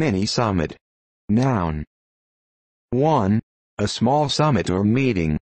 Mini-summit. Noun. 1. A small summit or meeting.